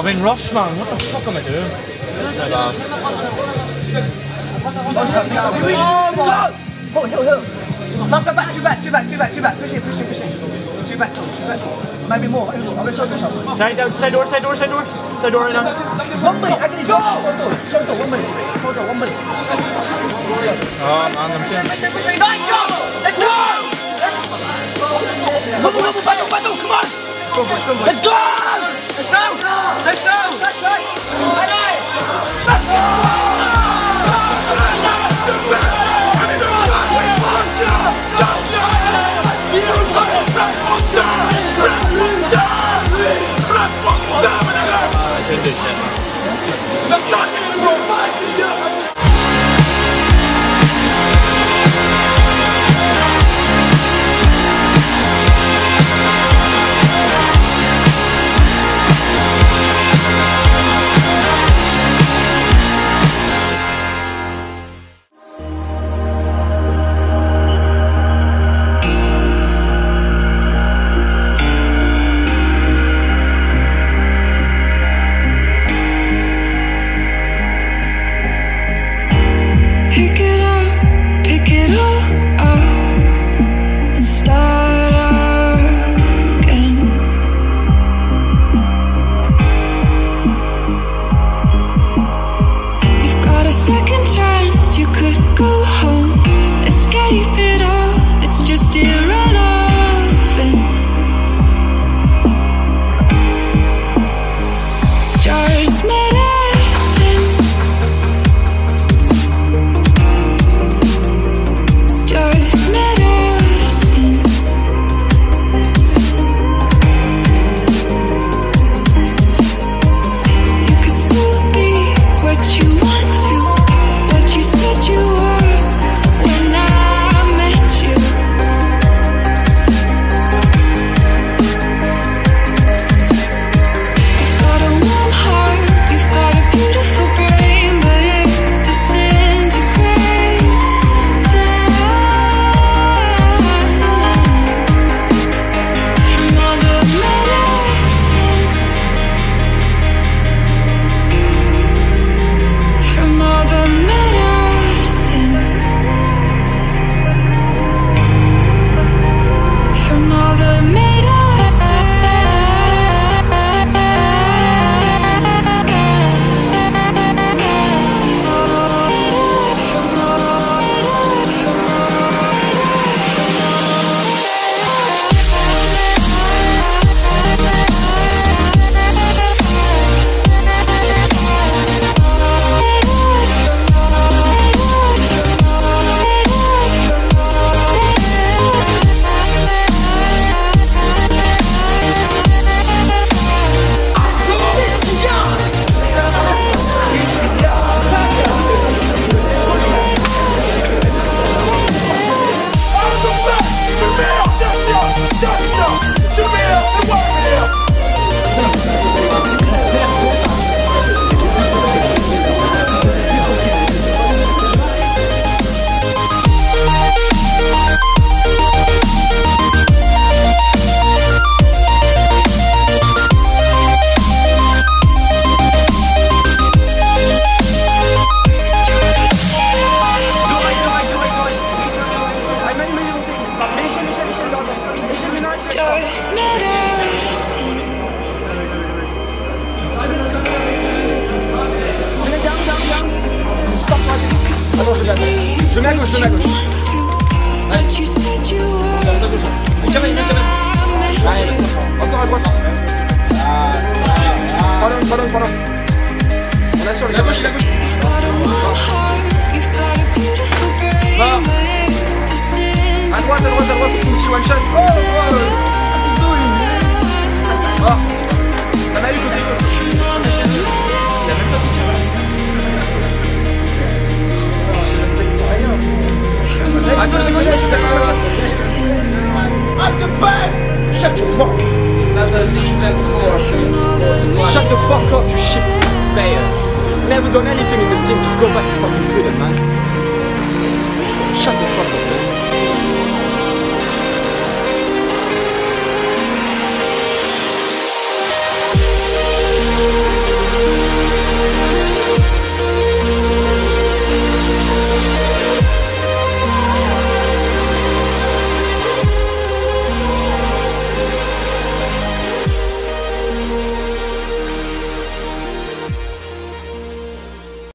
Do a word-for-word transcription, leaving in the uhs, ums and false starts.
I'm in rush, man. What the fuck am I doing? My bad. Oh, hill, hill. Last go back, two back, two back, two back, two back. Push it, push it, push it. Two back, two back. Maybe more. I'm going to show this up. Side down, side door, side door, side door. Side door right now. One minute, I can go! Show door, show door, one minute. Show door, one minute. Oh, man, I'm changing. Push it, push it. Nice job! Let's go! Come on, come on, battle, battle, come on! Let's go! Let's go! Let's go! That's right! Let's go! Pick it up, pick it all up, and start again. You've got a second chance, you could go home, escape it all, it's just irrelevant. It's just medicine. Just medicine. Je mets à gauche, je mets à gauche. Encore à droite. Pardon, pardon, pardon. On a sur la gauche, la gauche. Va. À droite, à droite, à droite, pour une one shot. Oh, oh. Oh. On a eu côté gauche. Il a même pas touché. Je respecte rien. À gauche, à gauche, à gauche, à gauche. I'm the best! Shut your mouth! That's a decent score. Shut the fuck up, you shit player. Never done anything in the sim, just go back to fucking Sweden, man. Shut the fuck up.